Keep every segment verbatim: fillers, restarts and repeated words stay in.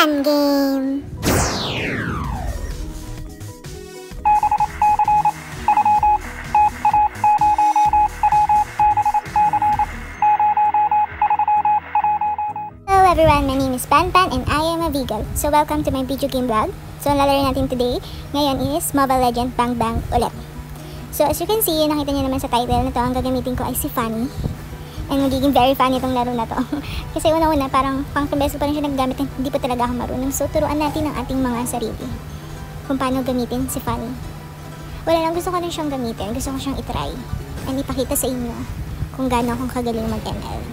Fun game! Hello everyone, my name is Pan Pan and I am a vegan. So welcome to my video game vlog. So ang lalaro natin today, ngayon is Mobile Legends Bang Bang ulit. So as you can see, nakita niyo naman sa title na to, ang gagamitin ko ay si Fanny. And magiging very funny itong laro na to. Kasi una-una, parang pang beses pa rin siya naggamit, hindi pa talaga ako marunong. So turuan natin ang ating mga sarili kung paano gamitin si Fanny. Wala lang, gusto ko rin siyang gamitin. Gusto ko siyang itry. And ipakita sa inyo kung gaano akong kagaling mag-M L.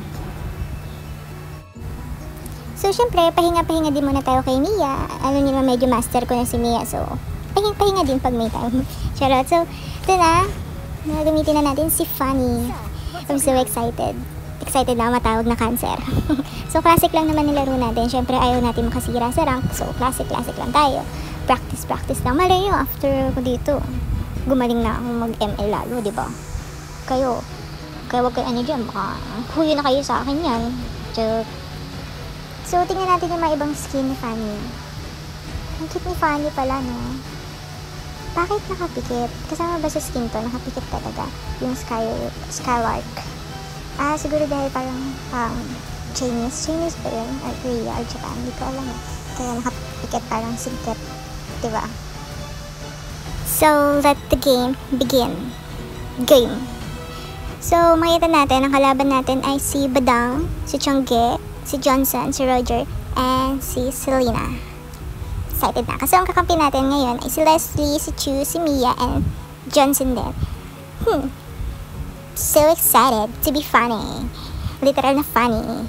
So syempre, pahinga-pahinga din muna tayo kay Mia. Alam niyo naman, medyo master ko na si Mia. So, pahinga-pahinga din pag may time. Charot. So, ito na. Gagamitin na natin si Fanny. I'm so excited. Excited na matawag na cancer. So, classic lang naman nilaro natin. Siyempre, ayaw natin makasira sa rank. So, classic-classic lang tayo. Practice-practice lang. Malay nyo, after ko dito, gumaling na akong mag-M L lalo, di ba? Kayo, kaya wag kayo ano dyan, baka huyo na kayo sa akin yan. Joke. So, tingnan natin yung mga ibang skin ni Fanny. Ang cute ni Fanny pala, no? Bakit nakapikit? Kasama ba sa skin to? Nakapikit talaga. Yung sky, Skylark. Ah, siguro dahil parang um, Chinese. Chinese ba yun? Or Korea or Japan. Hindi ko alam eh. Kaya nakapikit parang singkit. Diba? So, let the game begin. Game. So, makita natin, ang kalaban natin ay si Badang, si Changge, si Johnson, si Roger, and si Selena. Excited na. Kasi ang kakampi natin ngayon ay si Leslie, si Chu, si Mia, and Johnson din. Hmm. So excited to be funny. Literal na funny.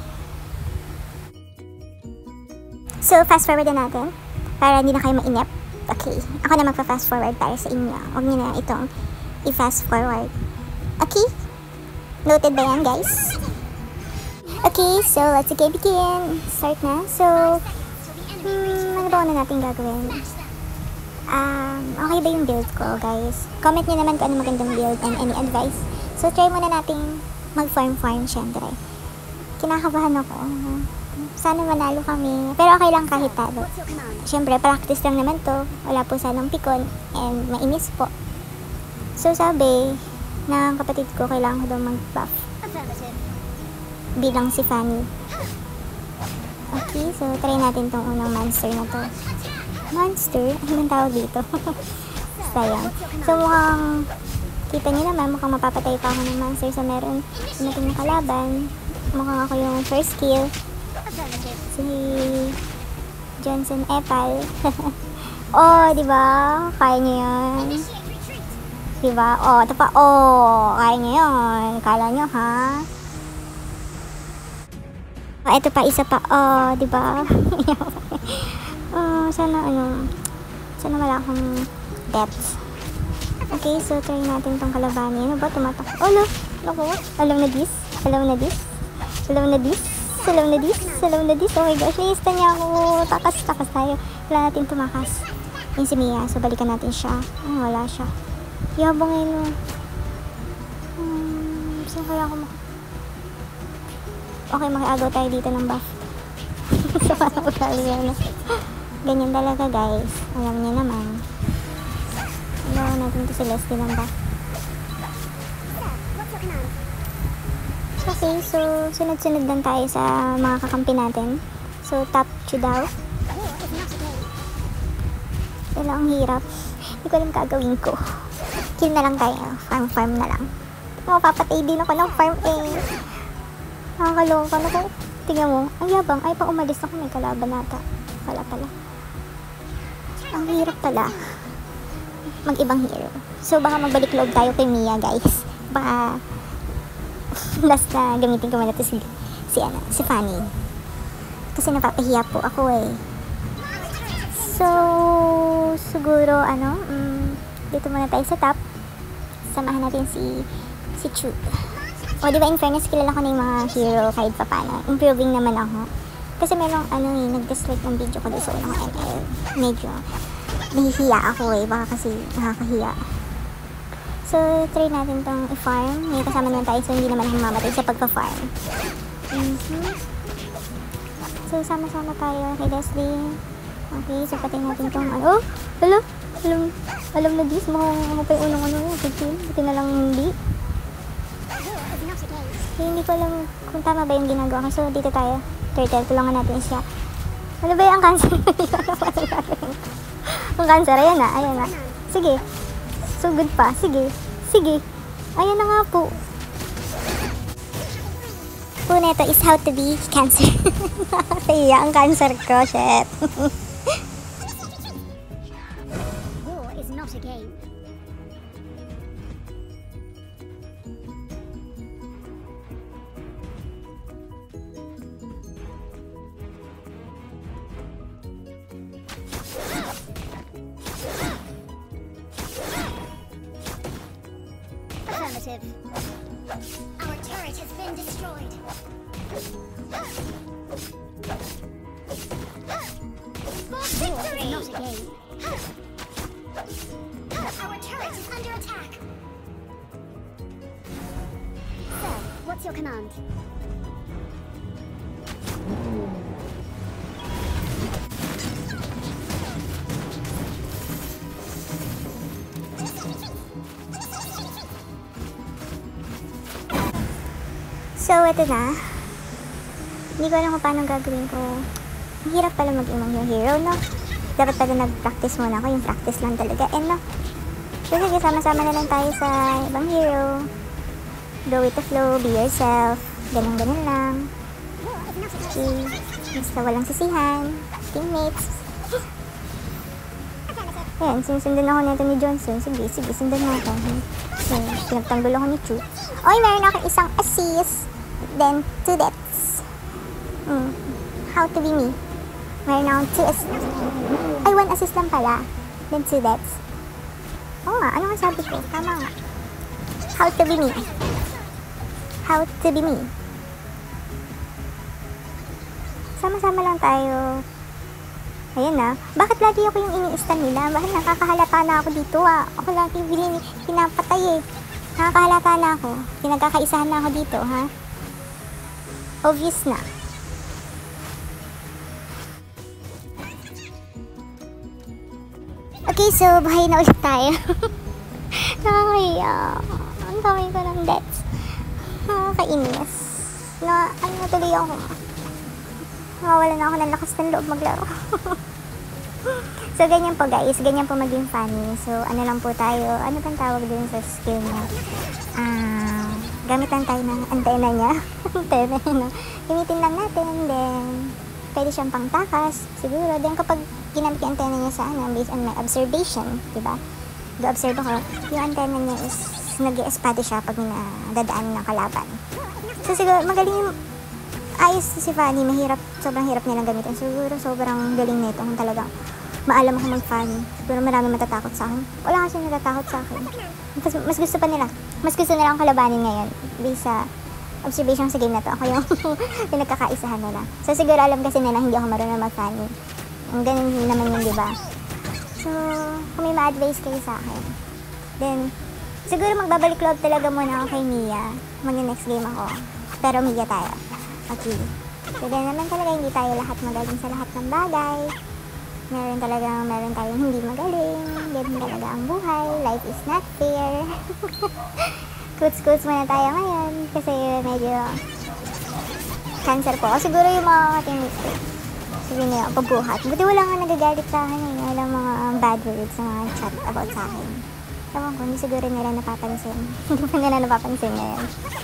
So, fast forward na natin. Para hindi na kayo mainip. Okay. Ako na magpa-fast forward para sa inyo. Huwag nyo na itong i-fast forward. Okay? Noted ba yan, guys? Okay, so let's again begin. Start na. So, hmm, ano ba na natin gagawin? Um, okay ba yung build ko, guys? Comment nyo naman kung ano magandang build and any advice. So, try muna natin mag-farm-farm, syempre. Kinakabahan ako. Sana manalo kami. Pero okay lang kahit talo. Syempre, practice lang naman to. Wala po sanang pikon and mainis po. So, sabi ng kapatid ko, kailangan ko daw mag-buff bilang si Fanny. Okay, so try natin tong unang monster na to. Monster? Anong tawag dito? Sayang. So mukhang kita nyo naman, mukhang mapapatay pa ako ng monster. So meron natin yung kalaban. Mukhang ako yung first kill. Si Johnson Epal. Oh, diba? Kaya nyo yan. Diba? Oh, ito pa. Oh, kaya nyo yun. Kala nyo, ha? Oh, ito pa, isa pa. Oh, diba? Oh, sana ano, sana wala akong depth. Okay, so try natin tong kalabanin. Ano ba? Tumatak. Oh, no. Loko. Alam na this. Alam na this. Alam na this. Alam na this. Alam na this. Oh my gosh, naista niya ako. Takas, takas tayo. Wala natin tumakas. Yung si Mia. So, balikan natin siya. Oh, wala siya. Yabang yun. Hmm, saan kaya ako mak... Okay, makiagaw tayo dito ng buff. So, parang ugali yan. Ganyan talaga, guys. Alam niyo naman. Agaw natin to si Leslie ng buff. Okay, so, sunod-sunod lang tayo sa mga kakampi natin. So, top two daw. Wala, ang hirap. Hindi ko alam gagawin ko. Kill na lang tayo. Farm-farm na lang. Mapapatay din ako ng farm eh. Nakakaloka na ko. Tingnan mo. Ang yabang. Ay, pa umalis ako. May kalaban nata. Wala pala. Ang hirap pala. Mag-ibang hero. So, baka magbalik loob tayo kay Mia, guys. Baka last na gamitin ko muna ito si, si, ano, si Fanny. Kasi napapahiya po ako eh. So, siguro, ano, um, dito muna tayo sa top. Samahan natin si, si Chu. O, diba, in fairness, kilala ko na yung mga hero kahit pa paano. Improving naman ako. Kasi merong, ano eh, nag-dislike ng video ko doon sa unang M L. Medyo, nahihiya ako eh. Baka kasi nakakahiya. So, try natin tong i-farm. May kasama naman tayo, so hindi naman ako mamatay sa pagpa-farm. Mm-hmm. So, sama-sama tayo kay Leslie. Okay, so patayin natin itong ano. Oh! Alam! Alam, alam na dis, mukhang ano pa yung unang ano yung fifteen. Buti na lang hindi. Okay, hindi ko alam kung tama ba yung ginagawa. Okay, so dito tayo. Turtle, tulungan natin siya. Ano ba yung cancer? Ang cancer, ayan na, ayan na. Sige. So good pa. Sige. Sige. Ayan na nga po. Po neto is how to be cancer. Nakakaya ang cancer ko, shit. War is not a game. Affirmative. Our turret has been destroyed. For victory! Not a game. Our turret is under attack. Sir, what's your command? So, ito na. Hindi ko alam kung paano gagawin ko. Ang hirap pala mag-imang yung hero, no? Dapat pala nag-practice muna ako. Yung practice lang talaga. And no? So, sige, sama-sama na lang tayo sa ibang hero. Go with the flow. Be yourself. Ganun-ganun lang. Okay. Basta walang sisihan. Teammates. Ayan, sinusundan ako nito ni Johnson. Sige, sige, sundan mo ako. Okay, pinagtanggol ako ni Chu. Oy, meron ako isang assist. Then, two deaths. Hmm. How to be me. Meron akong two assists. Ay, one assist lang pala. Then, two deaths. Oo nga, ano nga sabi ko? Tama nga. How to be me. How to be me. Sama-sama lang tayo. Ayan na. Bakit lagi ako yung ini-stan nila? Bakit nakakahalata na ako dito ah? Ako lagi bin- pinapatay eh. Nakakahalata na ako. Pinagkakaisahan na ako dito, ha? Obvious na. Okay, so buhay na ulit tayo. Nakakahiya. Ang dami ko ng deaths. Nakakainis. Na, ano na tuloy ako. Nakawala na ako ng lakas ng loob maglaro. So, ganyan po guys. Ganyan po maging funny. So, ano lang po tayo. Ano bang tawag din sa skill niya? Ah, gamit lang tayo ng antena niya. Antena niya. Gamitin lang natin. Then, pwede siyang pangtakas. Siguro. Then, kapag ginamit yung antena niya sa ano, based on my observation, diba? Go-observe ako. Yung antena niya is nag-i-espade siya pag nadadaan ng kalaban. So, siguro, magaling yung ayos si Fanny, mahirap, sobrang hirap nilang gamitin. Siguro sobrang galing nito kung talagang maalam ako mag-Fanny. Siguro marami matatakot sa akin. Wala kasi natatakot sa akin. Mas, mas gusto pa nila. Mas gusto nila ang kalabanin ngayon. Based sa observation sa game na to. Ako yung pinagkakaisahan nila. So siguro alam kasi nila hindi ako marunong mag-Fanny. Ang ganun naman yun, diba? So, kung may ma-advise kayo sa akin, then, siguro magbabalik loob talaga muna ako kay Mia. Mag-next game ako. Pero Mia tayo. Okay. So, ganun naman talaga, hindi tayo lahat magaling sa lahat ng bagay. Meron talaga, meron tayong hindi magaling. Ganun talaga ang buhay. Life is not fair. Quotes-quotes muna tayo ngayon. Kasi medyo cancer po. O siguro yung mga teammates ko. Sabi niya, pabuhat. Buti wala nga nagagalit sa akin eh. Walang mga bad words sa mga chat about sa akin. Ewan ko, hindi siguro nila napapansin. Hindi pa nila napapansin ngayon.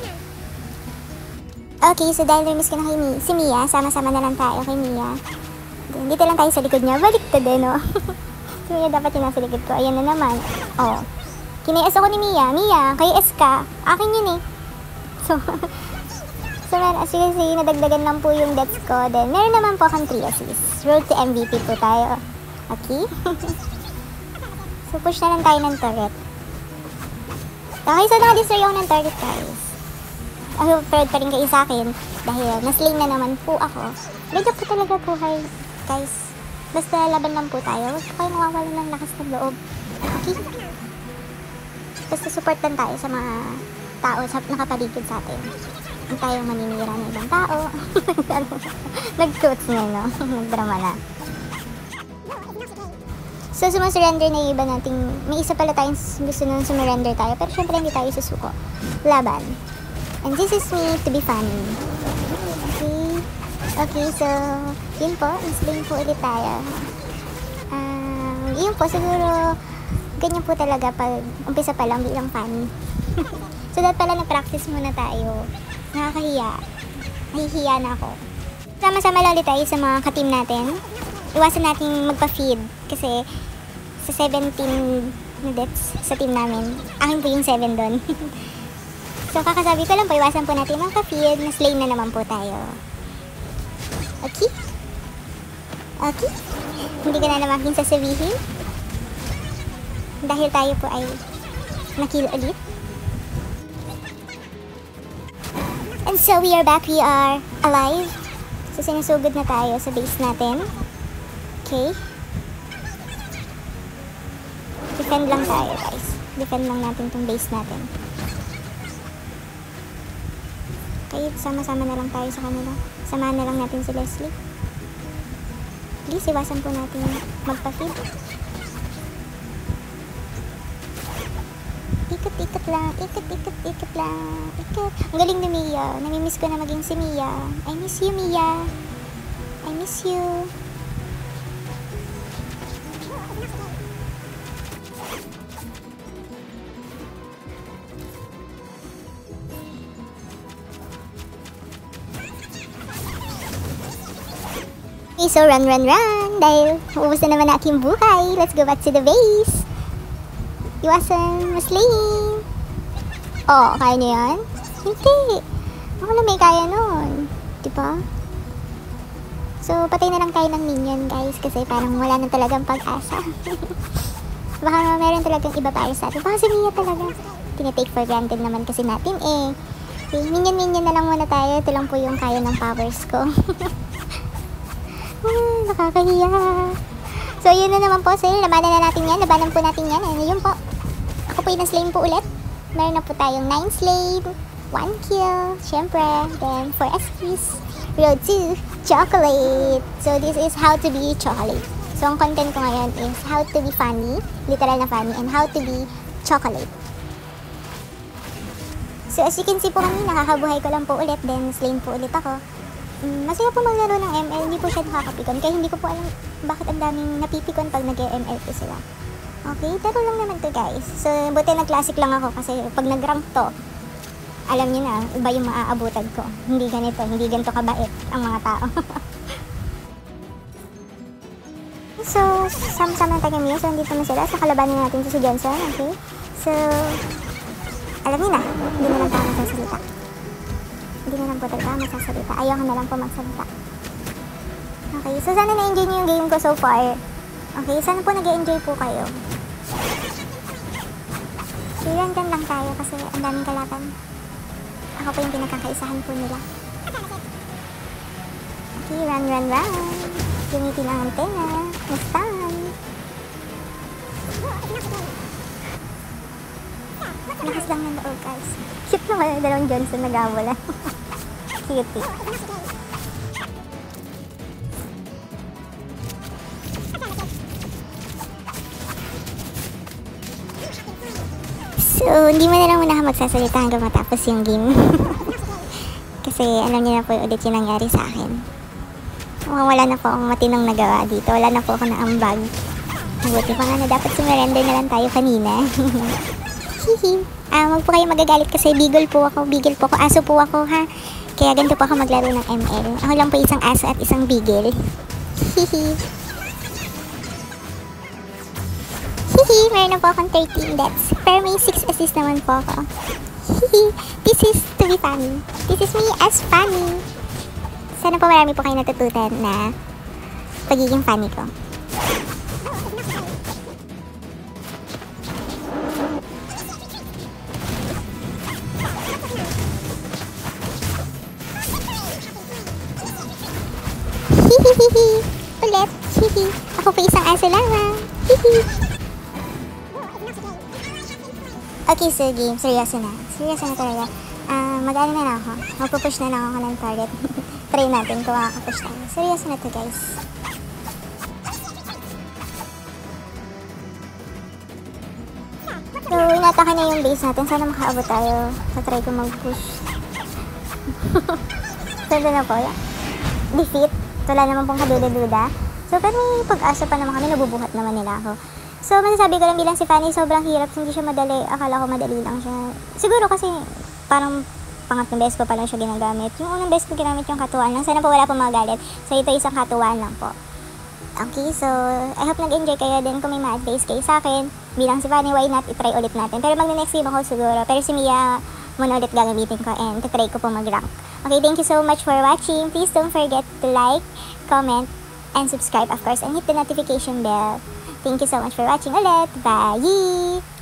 Okay, so dahil namiss ko na kay Mi- si Mia, sama-sama na lang tayo kay Mia. Then, dito lang tayo sa likod niya. Baliktad eh, no? Si Mia dapat yung nasa likod ko. Ayan na naman. Oh. Kinayas ako ni Mia. Mia, kay S ka. Akin yun eh. So, so meron, kasi kasi nadagdagan lang po yung deaths ko. Then, meron naman po akong three assists. Road to M V P po tayo. Okay? So, push na lang tayo ng turret. Okay, so naka-destroy ako ng turret, guys. Ako, proud pa rin kayo sa akin dahil na-slay na naman po ako. Medyo po talaga buhay, guys. Basta laban lang po tayo. Huwag po kayo mawawala ng lakas ng loob. Okay? Basta support lang tayo sa mga tao sa nakapaligid sa atin. Huwag tayong maninira ng ibang tao. Nag-quotes nga, no? Nag-drama na. So, sumasurrender na yung iba nating, may isa pala tayong gusto nang sumurrender tayo, pero syempre hindi tayo susuko. Laban. And this is me to be funny. Okay. Okay, so, yun po. Explain po ulit tayo. Um, yun po, siguro, ganyan po talaga pag umpisa pa lang bilang funny. So, dapat pala na-practice muna tayo. Nakakahiya. Nahihiya na ako. Sama-sama lang ulit tayo sa mga ka-team natin. Iwasan natin magpa-feed kasi sa seventeen na deaths sa team namin, akin po yung seven doon. So, kakasabi ko lang po, iwasan po natin magpa-feed. Na slay na naman po tayo. Okay? Okay? Hindi ka na naman sasabihin dahil tayo po ay nakill ulit. And so, we are back. We are alive. So, sinusugod na tayo sa base natin. Okay. Defend lang tayo, guys. Defend lang natin tong base natin. Okay, sama-sama na lang tayo sa kanila. Samahan na lang natin si Leslie. Please, iwasan po natin magpa-feed. Ikot-ikot lang. Ikot-ikot-ikot lang. Ikot. Ang galing ni Mia. Namimiss ko na maging si Mia. I miss you, Mia. I miss you. Okay, so run, run, run. Dahil ubus na naman na aking buhay. Let's go back to the base. Iwasan maslaying. Oh, kaya niyo yan? Hindi. Ako na may kaya nun. Diba? So, patay na lang tayo ng minion, guys. Kasi parang wala na talagang pag-asa. Baka meron talagang iba para sa atin. Baka si Mia talaga. Tinitake for granted naman kasi natin eh. Okay, minion-minion na lang muna tayo. Ito lang po yung kaya ng powers ko. Ah, nakakahiya. So, yun na naman po. So, yun, labanan na natin yan. Labanan po natin yan. Ano yun po? Ako po yung na-slay po ulit. Meron na po tayong nine slay, one kill, syempre. Then, four S Ps. Road to chocolate. So, this is how to be chocolate. So, ang content ko ngayon is how to be funny, literal na funny, and how to be chocolate. So, as you can see po kami, nakakabuhay ko lang po ulit. Then, slay po ulit ako. Mm, masaya po maglaro ng M L, hindi po siya nakakapikon. Kaya hindi ko po alam bakit ang daming napipikon pag nag-M L po sila. Okay, pero lang naman to, guys. So, buti nag-classic lang ako kasi pag nag-rank to, alam niyo na, iba yung maaabutan ko. Hindi ganito, hindi ganito kabait ang mga tao. So, sama-sama ng taga-Mia. So, nandito na sila. So, kalabanin natin si Johnson. Okay? So, alam niyo na, hindi na lang tayo magsasalita. Hindi na lang po talaga magsasalita. Ayaw ko na lang po magsalita. Okay, so sana na-enjoy niyo yung game ko so far. Okay, sana po nag-enjoy po kayo. So, random lang tayo kasi ang daming kalaban. Ako po yung pinagkakaisahan po nila. Okay, run, run, run. Gamitin ang antena. Mustang. Lakas lang ng loob, guys. Cute naman yung dalawang Johnson nag-awala. Cute. So, hindi mo na lang muna magsasalita hanggang matapos yung game. Kasi alam niyo na po ulit yung nangyari sa akin. Mukhang wala na po akong matinong nagawa dito. Wala na po ako na ambag. Mabuti pa nga na dapat sumurrender na lang tayo kanina. Hihi. Ah, wag po kayo magagalit kasi bigol po ako. Bigil po ako. Aso po ako, ha? Kaya ganito po ako maglaro ng M L. Ako lang po isang aso at isang bigil. Hihi. Hihi. Meron na po akong thirteen deaths. Pero may six assists naman po ako. Hihi. This is to be funny. This is me as funny. Sana po marami po kayo natutunan na pagiging funny ko. Hihihihi. Ulit. Hihi. Ako po isang aso lamang. Hihi. Okay, so game. Seryoso na. Seryoso na talaga. Um, mag-ano na lang ako. Magpupush na lang ako ng target. Try natin kung makakapush tayo. Seryoso na to, guys. So, inatake na yung base natin. Sana makaabot tayo. Tatry ko mag-push. So, doon na po. Defeat. Wala naman pong kaduda-duda. So, pero may pag-asa pa naman kami. Nabubuhat naman nila ako. So, masasabi ko lang bilang si Fanny, sobrang hirap. Hindi siya madali. Akala ko madali lang siya. Siguro kasi parang pangatlong beses ko pa lang siya ginagamit. Yung unang beses ko ginamit yung katuwaan lang. Sana po wala pong magalit. So, ito isang katuwaan lang po. Okay, so, I hope nag-enjoy kayo din kung may ma-advise kayo sa akin. Bilang si Fanny, why not? I-try ulit natin. Pero mag-next game ako siguro. Pero si Mia, muna ulit gagamitin ko and try ko po mag-rank. Okay, thank you so much for watching. Please don't forget to like, comment, and subscribe, of course, and hit the notification bell. Thank you so much for watching ulit. Bye!